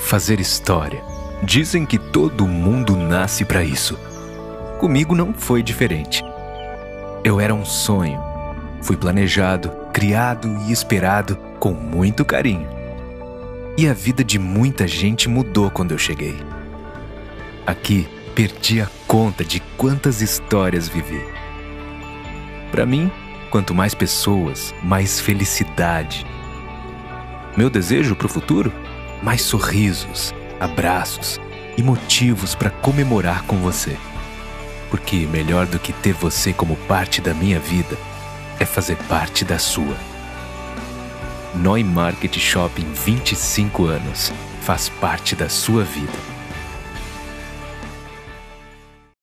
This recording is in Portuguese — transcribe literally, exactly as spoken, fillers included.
fazer história. Dizem que todo mundo nasce para isso. Comigo não foi diferente. Eu era um sonho. Fui planejado, criado e esperado com muito carinho. E a vida de muita gente mudou quando eu cheguei. Aqui, perdi a conta de quantas histórias vivi. Para mim, quanto mais pessoas, mais felicidade. Meu desejo para o futuro? Mais sorrisos, abraços e motivos para comemorar com você. Porque melhor do que ter você como parte da minha vida é fazer parte da sua. Noi Market Shopping, vinte e cinco anos, faz parte da sua vida.